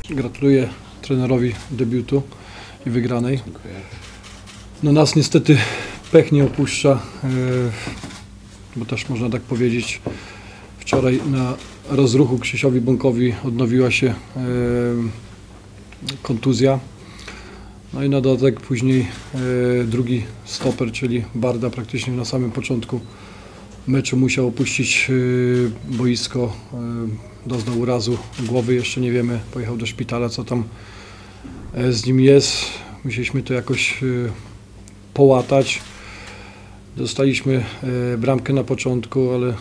Gratuluję trenerowi debiutu i wygranej. Dziękuję. No nas niestety pech nie opuszcza, bo też można tak powiedzieć. Wczoraj na rozruchu Krzysiowi Bąkowi odnowiła się kontuzja. No i na dodatek później drugi stoper, czyli Barda, praktycznie na samym początku meczu musiał opuścić boisko. Doznał urazu głowy, jeszcze nie wiemy, pojechał do szpitala, co tam z nim jest. Musieliśmy to jakoś połatać. Dostaliśmy bramkę na początku, ale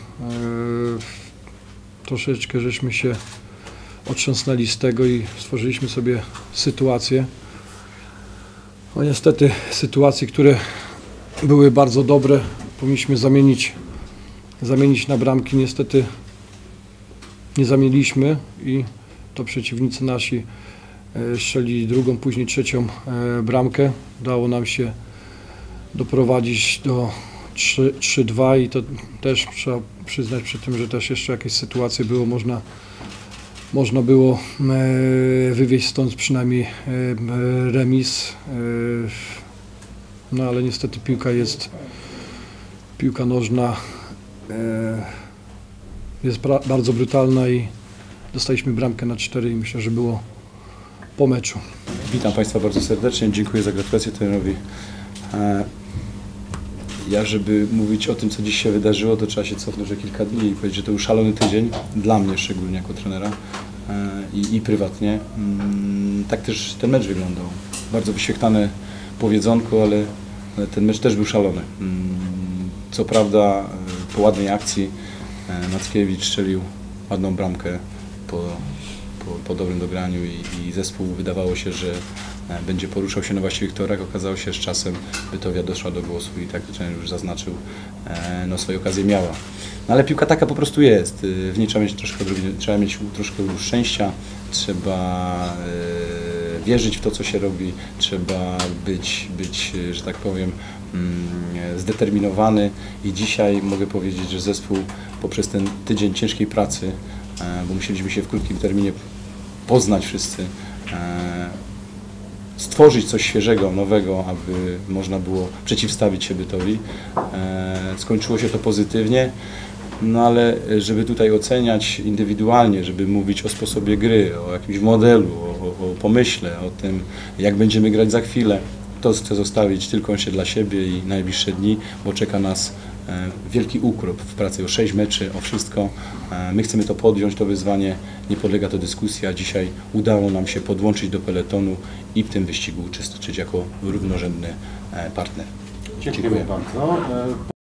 troszeczkę żeśmy się otrząsnęli z tego i stworzyliśmy sobie sytuację. No niestety sytuacje, które były bardzo dobre, powinniśmy zamienić na bramki. Niestety nie zamieniliśmy i to przeciwnicy nasi strzelili drugą, później trzecią bramkę. Udało nam się doprowadzić do 3-2 i to też trzeba przyznać przy tym, że też jeszcze jakieś sytuacje było, można było wywieźć stąd przynajmniej remis. No ale niestety piłka nożna jest bardzo brutalna i dostaliśmy bramkę na 4 i myślę, że było po meczu. Witam Państwa bardzo serdecznie, dziękuję za gratulacje trenerowi. Ja, żeby mówić o tym, co dziś się wydarzyło, to trzeba się cofnąć o kilka dni i powiedzieć, że to był szalony tydzień, dla mnie szczególnie jako trenera i prywatnie. Tak też ten mecz wyglądał. Bardzo wyświetlane powiedzonko, ale ten mecz też był szalony. Co prawda po ładnej akcji Mackiewicz strzelił ładną bramkę po dobrym dograniu i zespół wydawało się, że będzie poruszał się na właściwych torach. Okazało się, że z czasem Bytowia doszła do głosu i tak trener już zaznaczył, no swoje okazje miała. No ale piłka taka po prostu jest. W niej trzeba mieć troszkę szczęścia, trzeba wierzyć w to, co się robi, trzeba być, że tak powiem, zdeterminowany i dzisiaj mogę powiedzieć, że zespół poprzez ten tydzień ciężkiej pracy, bo musieliśmy się w krótkim terminie poznać wszyscy, stworzyć coś świeżego, nowego, aby można było przeciwstawić się Bytowi. Skończyło się to pozytywnie, no ale żeby tutaj oceniać indywidualnie, żeby mówić o sposobie gry, o jakimś modelu, o pomyśle, o tym, jak będziemy grać za chwilę, to chcę zostawić tylko się dla siebie i najbliższe dni, bo czeka nas wielki ukrop w pracy o 6 meczy, o wszystko. My chcemy to podjąć, to wyzwanie, nie podlega to dyskusji, a dzisiaj udało nam się podłączyć do peletonu i w tym wyścigu uczestniczyć jako równorzędny partner. Dziękuję bardzo.